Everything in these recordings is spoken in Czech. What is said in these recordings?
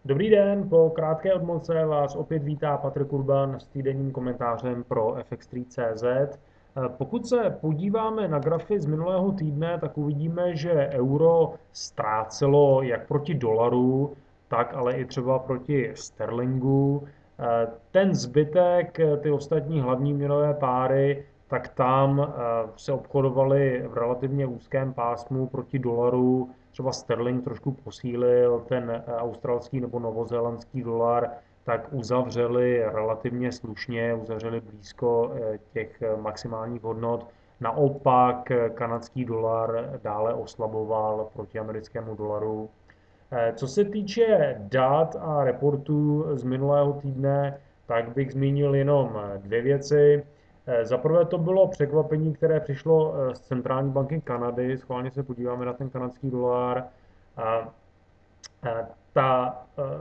Dobrý den, po krátké odmlce vás opět vítá Patrik Urban s týdenním komentářem pro FX3.cz. Pokud se podíváme na grafy z minulého týdne, tak uvidíme, že euro ztrácelo jak proti dolaru, tak ale i třeba proti sterlingu. Ten zbytek, ty ostatní hlavní měnové páry, tak tam se obchodovaly v relativně úzkém pásmu proti dolaru. Třeba sterling trošku posílil, ten australský nebo novozélandský dolar, tak uzavřeli relativně slušně, uzavřeli blízko těch maximálních hodnot. Naopak kanadský dolar dále oslaboval proti americkému dolaru. Co se týče dat a reportů z minulého týdne, tak bych zmínil jenom dvě věci. Za prvé to bylo překvapení, které přišlo z centrální banky Kanady. Schválně se podíváme na ten kanadský dolar. Ta,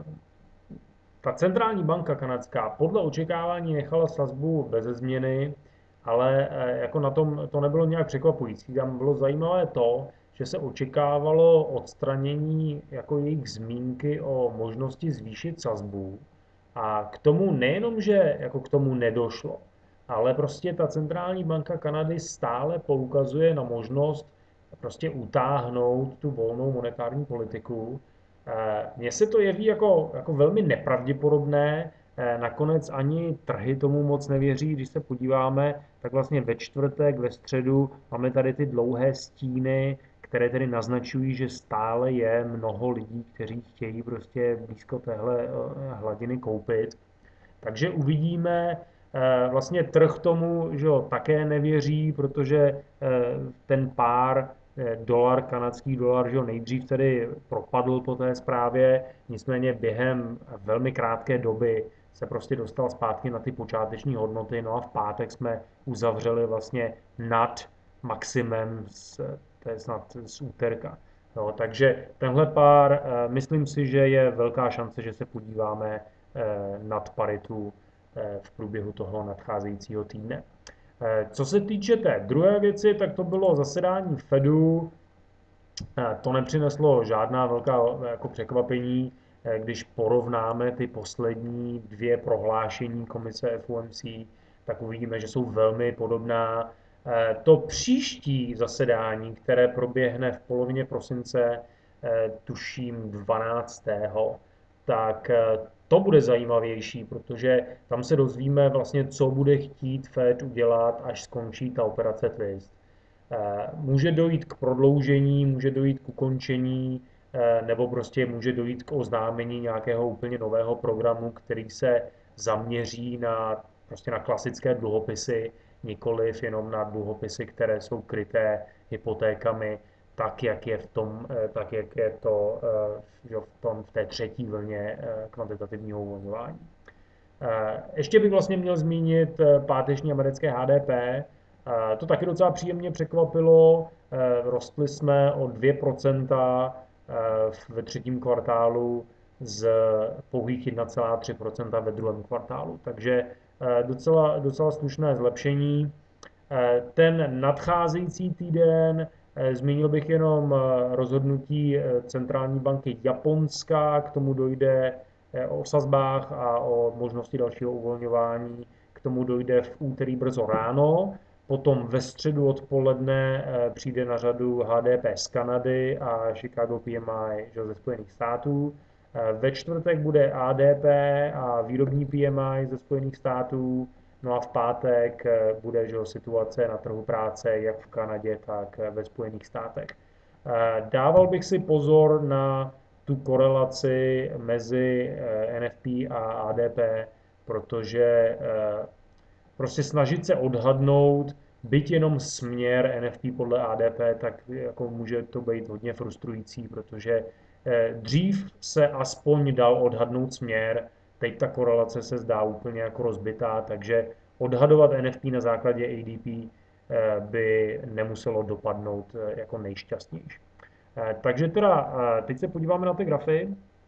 ta centrální banka kanadská podle očekávání nechala sazbu bez změny, ale jako na tom to nebylo nějak překvapující. Tam bylo zajímavé to, že se očekávalo odstranění jako jejich zmínky o možnosti zvýšit sazbu. A k tomu nejenom, že jako k tomu nedošlo, ale prostě ta centrální banka Kanady stále poukazuje na možnost prostě utáhnout tu volnou monetární politiku. Mně se to jeví jako velmi nepravděpodobné, nakonec ani trhy tomu moc nevěří. Když se podíváme, tak vlastně ve čtvrtek, ve středu máme tady ty dlouhé stíny, které tedy naznačují, že stále je mnoho lidí, kteří chtějí prostě blízko téhle hladiny koupit. Takže uvidíme, vlastně trh tomu, že jo, také nevěří, protože ten pár dolar, kanadský dolar, že jo, nejdřív tedy propadl po té zprávě, nicméně během velmi krátké doby se prostě dostal zpátky na ty počáteční hodnoty, no a v pátek jsme uzavřeli vlastně nad maximem to je snad z úterka. Jo, takže tenhle pár, myslím si, že je velká šance, že se podíváme nad paritu v průběhu toho nadcházejícího týdne. Co se týče té druhé věci, tak to bylo zasedání Fedu. To nepřineslo žádná velká jako překvapení, když porovnáme ty poslední dvě prohlášení komise FOMC, tak uvidíme, že jsou velmi podobná. To příští zasedání, které proběhne v polovině prosince, tuším 12., tak to bude zajímavější, protože tam se dozvíme vlastně, co bude chtít Fed udělat, až skončí ta operace Twist. Může dojít k prodloužení, může dojít k ukončení, nebo prostě může dojít k oznámení nějakého úplně nového programu, který se zaměří prostě na klasické dluhopisy, nikoliv jenom na dluhopisy, které jsou kryté hypotékami, tak jak je to v té třetí vlně kvantitativního uvolňování. Ještě bych vlastně měl zmínit páteční americké HDP. To taky docela příjemně překvapilo. Rostli jsme o 2% ve třetím kvartálu z pouhých 1,3% ve druhém kvartálu. Takže docela slušné zlepšení. Ten nadcházející týden zmínil bych jenom rozhodnutí centrální banky Japonska, k tomu dojde o sazbách a o možnosti dalšího uvolňování. K tomu dojde v úterý brzo ráno, potom ve středu odpoledne přijde na řadu HDP z Kanady a Chicago PMI ze Spojených států. Ve čtvrtek bude ADP a výrobní PMI ze Spojených států. No a v pátek bude situace na trhu práce jak v Kanadě, tak ve Spojených státech. Dával bych si pozor na tu korelaci mezi NFP a ADP, protože prostě snažit se odhadnout, byť jenom směr NFP podle ADP, tak jako může to být hodně frustrující, protože dřív se aspoň dal odhadnout směr, teď ta korelace se zdá úplně jako rozbitá, takže odhadovat NFP na základě ADP by nemuselo dopadnout jako nejšťastnější. Takže teda teď se podíváme na ty grafy.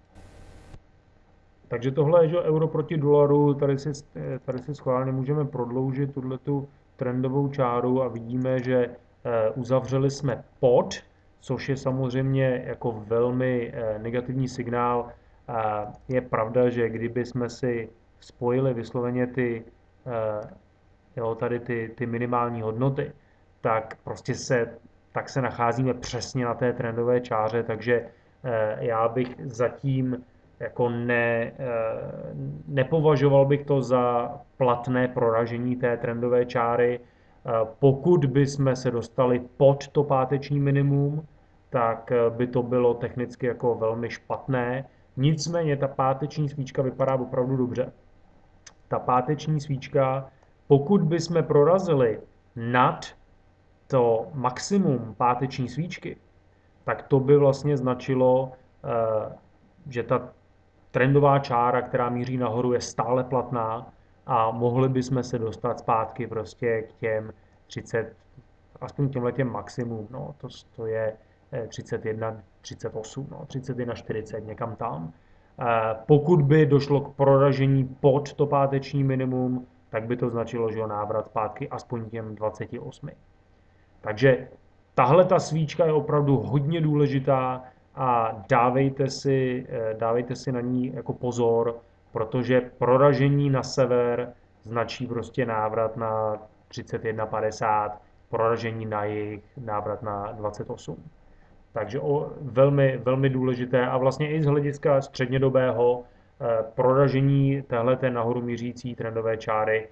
Takže tohle je, že euro proti dolaru, tady si schválně můžeme prodloužit tu trendovou čáru a vidíme, že uzavřeli jsme pod, což je samozřejmě jako velmi negativní signál. Je pravda, že kdyby jsme si spojili vysloveně tady ty minimální hodnoty, tak prostě tak se nacházíme přesně na té trendové čáře, takže já bych zatím jako nepovažoval bych to za platné proražení té trendové čáry. Pokud bychom se dostali pod to páteční minimum, tak by to bylo technicky jako velmi špatné. Nicméně ta páteční svíčka vypadá opravdu dobře. Ta páteční svíčka, pokud bychom prorazili nad to maximum páteční svíčky, tak to by vlastně značilo, že ta trendová čára, která míří nahoru, je stále platná a mohli bychom se dostat zpátky prostě k těm 30, aspoň těmhletěm maximum, no, to je 31, 38, no, 31, 40, někam tam. Pokud by došlo k proražení pod to páteční minimum, tak by to značilo, že návrat zpátky aspoň těm 28. Takže tahle ta svíčka je opravdu hodně důležitá a dávejte si na ní jako pozor, protože proražení na sever značí prostě návrat na 31,50, proražení na jih návrat na 28. Takže velmi, velmi důležité a vlastně i z hlediska střednědobého proražení téhleté nahoru mířící trendové čáry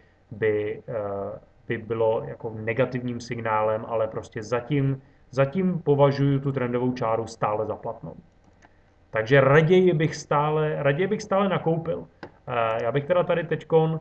by bylo jako negativním signálem, ale prostě zatím považuji tu trendovou čáru stále za platnou. Takže raději bych stále nakoupil. Já bych teda tady teďkon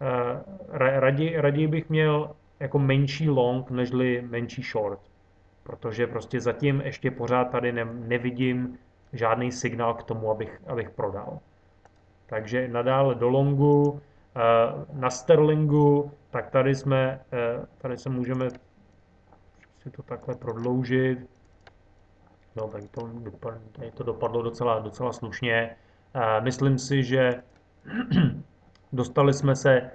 raději bych měl jako menší long, nežli menší short. Protože prostě zatím ještě pořád tady nevidím žádný signál k tomu, abych prodal. Takže nadále do longu, na sterlingu, tak tady se můžeme si to takhle prodloužit. No, tak to dopadlo docela slušně. Myslím si, že dostali jsme se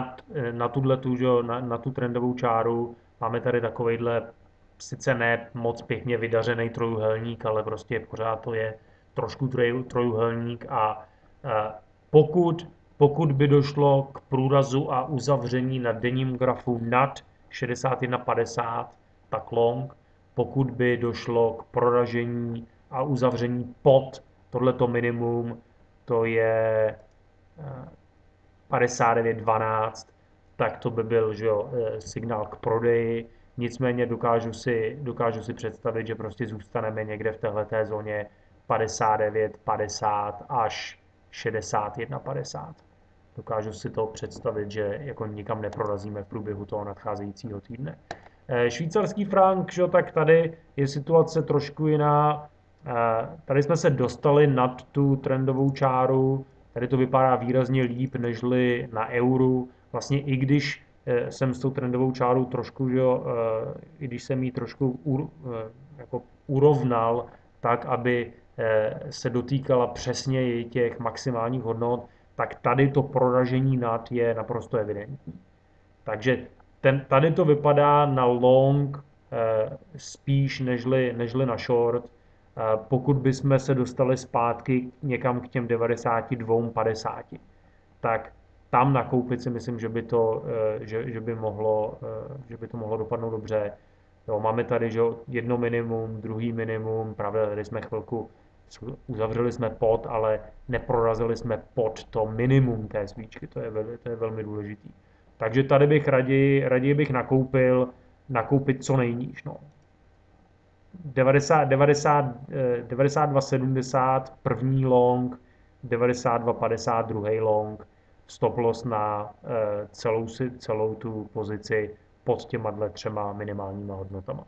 na tu trendovou čáru. Máme tady takovejhle sice ne moc pěkně vydařený trojuhelník, ale prostě pořád to je trošku trojuhelník a pokud by došlo k průrazu a uzavření na denním grafu nad 61,50, tak long. Pokud by došlo k proražení a uzavření pod tohleto minimum, to je 59,12, tak to by byl signál k prodeji. Nicméně dokážu si představit, že prostě zůstaneme někde v téhleté zóně 59,50 až 61,50. Dokážu si to představit, že jako nikam neprorazíme v průběhu toho nadcházejícího týdne. Švýcarský frank, tak tady je situace trošku jiná. Tady jsme se dostali nad tu trendovou čáru, tady to vypadá výrazně líp, nežli na euru. Vlastně i když jsem s tou trendovou čárou trošku, i když jsem ji trošku jako urovnal, tak, aby se dotýkala přesně těch maximálních hodnot, tak tady to proražení nad je naprosto evidentní. Takže tady to vypadá na long spíš nežli na short. Pokud bychom se dostali zpátky někam k těm 92,50, tak tam nakoupit si myslím, že by to mohlo dopadnout dobře. Jo, máme tady jedno minimum, druhý minimum, pravda, tady jsme chvilku uzavřeli jsme pod, ale neprorazili jsme pod to minimum té svíčky, to je velmi důležitý. Takže tady bych raději bych nakoupit co nejníž. No. 92,70 první long, 92,50 druhý long, stop loss na celou tu pozici pod těma třema minimálníma hodnotama.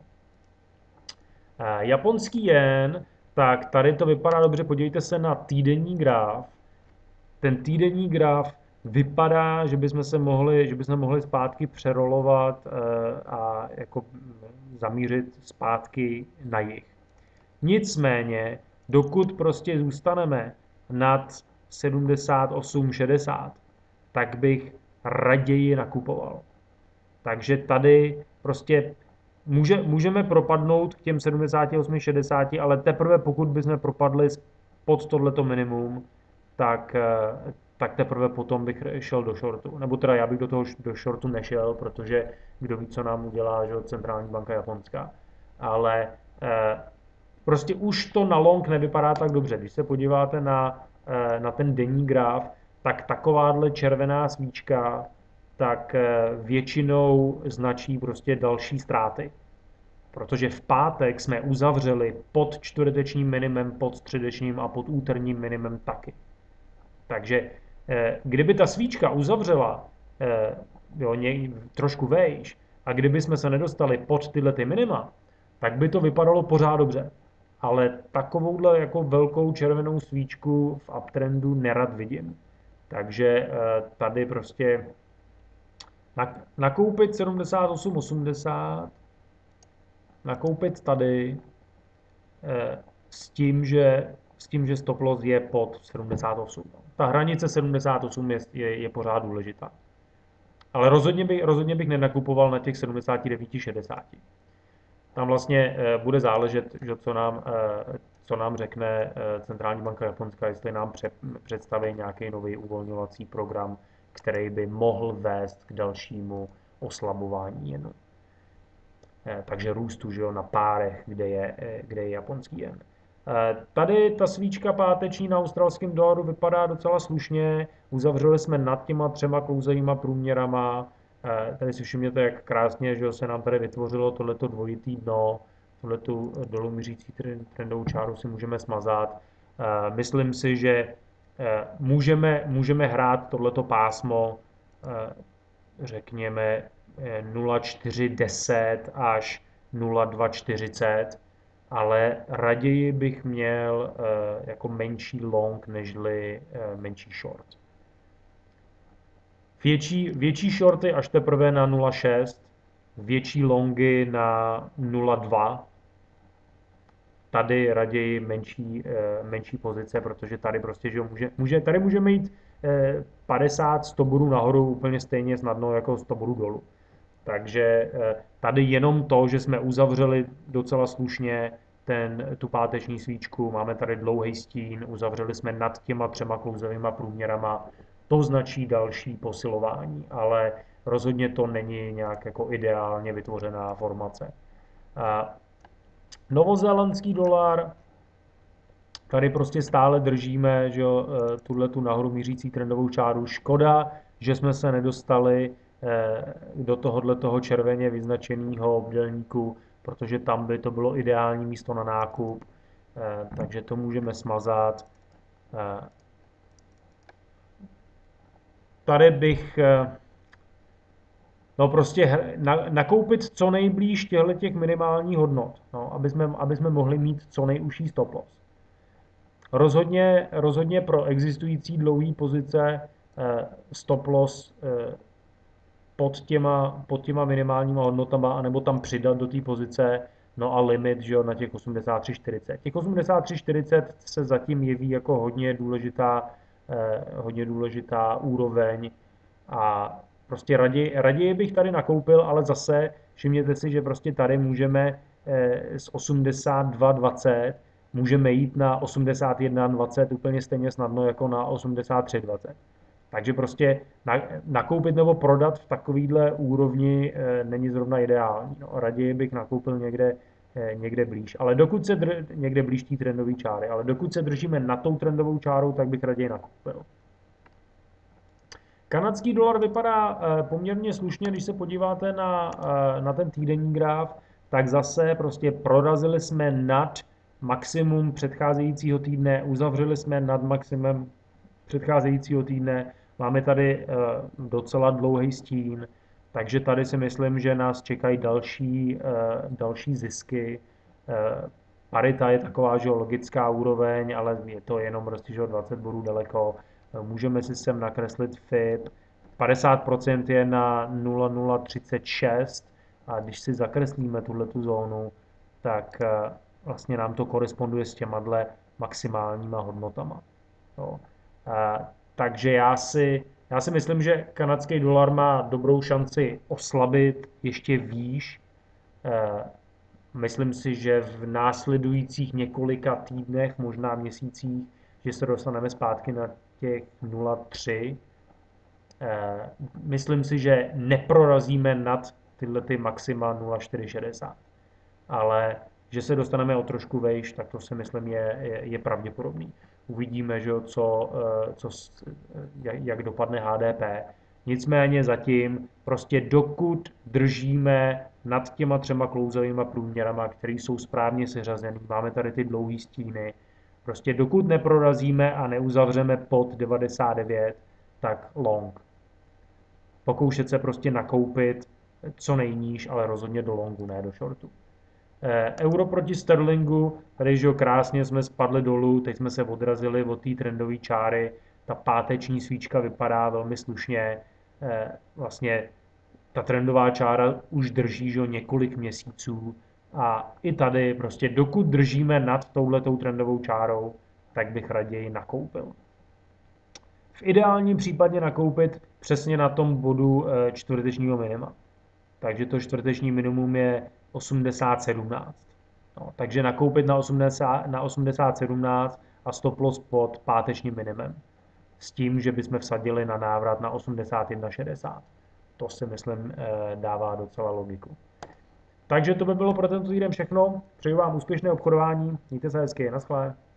Japonský jen, tak tady to vypadá dobře, podívejte se na týdenní graf. Ten týdenní graf vypadá, že bychom mohli zpátky přerolovat a jako zamířit zpátky na jih. Nicméně, dokud prostě zůstaneme nad 78,60, tak bych raději nakupoval. Takže tady prostě můžeme propadnout k těm 78,60, ale teprve pokud bychom propadli pod tohleto minimum, tak teprve potom bych šel do shortu. Nebo teda já bych do shortu nešel, protože kdo ví, co nám udělá, že centrální banka japonská. Ale prostě už to na long nevypadá tak dobře. Když se podíváte na ten denní graf, tak takováhle červená svíčka tak většinou značí prostě další ztráty. Protože v pátek jsme uzavřeli pod čtvrtečním minimem, pod středečním a pod úterním minimem taky. Takže kdyby ta svíčka uzavřela trošku vejš a kdyby jsme se nedostali pod tyhle ty minima, tak by to vypadalo pořád dobře. Ale takovouhle jako velkou červenou svíčku v uptrendu nerad vidím. Takže tady prostě nakoupit 78,80, nakoupit tady s tím, že stop loss je pod 78. Ta hranice 78 je pořád důležitá. Ale rozhodně bych nenakupoval na těch 79,60. Tam vlastně bude záležet, že co nám řekne centrální banka japonská, jestli nám představí nějaký nový uvolňovací program, který by mohl vést k dalšímu oslabování jenu. Takže růstu, že jo, na párech, kde je japonský jen. Tady ta svíčka páteční na australském dolaru vypadá docela slušně. Uzavřeli jsme nad těma 3 klouzavýma průměrama. Tady si všimněte, jak krásně, že se nám tady vytvořilo tohleto dvojitý dno, tohletu dolů mířící trendovou čáru si můžeme smazat. Myslím si, že můžeme hrát tohleto pásmo, řekněme 0,410 až 0,240, ale raději bych měl jako menší long nežli menší short. Větší shorty až teprve na 0,6, větší longy na 0,2. Tady raději menší pozice, protože tady prostě, že tady můžeme jít 50-100 bodů nahoru úplně stejně snadno jako 100 bodů dolů. Takže tady jenom to, že jsme uzavřeli docela slušně tu páteční svíčku, máme tady dlouhý stín, uzavřeli jsme nad těma 3 klouzavýma průměrama, to značí další posilování, ale rozhodně to není nějak jako ideálně vytvořená formace. Novozélandský dolar, tady prostě stále držíme, že tu nahoru mířící trendovou čáru. Škoda, že jsme se nedostali do toho červeně vyznačeného obdélníku, protože tam by to bylo ideální místo na nákup, takže to můžeme smazat. Tady bych prostě nakoupit co nejblíž těch minimálních hodnot, aby jsme mohli mít co nejužší stop loss. Rozhodně pro existující dlouhé pozice stop loss pod těma minimálníma hodnotama, anebo tam přidat do té pozice, no a limit, že jo, na těch 83,40. Těch 83,40 se zatím jeví jako hodně důležitá úroveň a prostě raději bych tady nakoupil, ale zase všimněte si, že prostě tady můžeme z 82,20 můžeme jít na 81,20 úplně stejně snadno jako na 83,20. Takže prostě nakoupit nebo prodat v takovýhle úrovni není zrovna ideální. No, raději bych nakoupil někde blíž. Ale dokud se někde blíž té trendové čáry, ale dokud se držíme nad tou trendovou čárou, tak bych raději nakoupil. Kanadský dolar vypadá poměrně slušně, když se podíváte na ten týdenní graf, tak zase prostě prorazili jsme nad maximum předcházejícího týdne, uzavřeli jsme nad maximum předcházejícího týdne, máme tady docela dlouhý stín, takže tady si myslím, že nás čekají další zisky. Parita je taková, že logická úroveň, ale je to jenom prostě, že 20 bodů daleko. Můžeme si sem nakreslit FIB. 50% je na 0,036 a když si zakreslíme tuhletu zónu, tak vlastně nám to koresponduje s těma maximálníma hodnotama. Jo. Takže já si myslím, že kanadský dolar má dobrou šanci oslabit ještě výš. Myslím si, že v následujících několika týdnech, možná měsících, že se dostaneme zpátky na těch 0,3. Myslím si, že neprorazíme nad tyhle ty maxima 0,460. Ale že se dostaneme o trošku vejš, tak to si myslím je pravděpodobný. Uvidíme, že jak dopadne HDP. Nicméně zatím prostě dokud držíme nad těma 3 klouzavými průměrama, které jsou správně seřazený, máme tady ty dlouhé stíny, prostě dokud neprorazíme a neuzavřeme pod 99, tak long. Pokoušet se prostě nakoupit co nejníž, ale rozhodně do longu, ne do shortu. Euro proti sterlingu, tady že krásně jsme spadli dolů, teď jsme se odrazili od té trendové čáry, ta páteční svíčka vypadá velmi slušně, vlastně ta trendová čára už drží že několik měsíců a i tady prostě dokud držíme nad touhletou trendovou čárou, tak bych raději nakoupil. V ideálním případě nakoupit přesně na tom bodu čtvrtečního minima. Takže to čtvrteční minimum je 80,17. No, takže nakoupit na 80,17 a stop loss pod pátečním minimem. S tím, že bychom vsadili na návrat na 81,60. To si myslím dává docela logiku. Takže to by bylo pro tento týden všechno. Přeju vám úspěšné obchodování. Mějte se hezky. Naschle.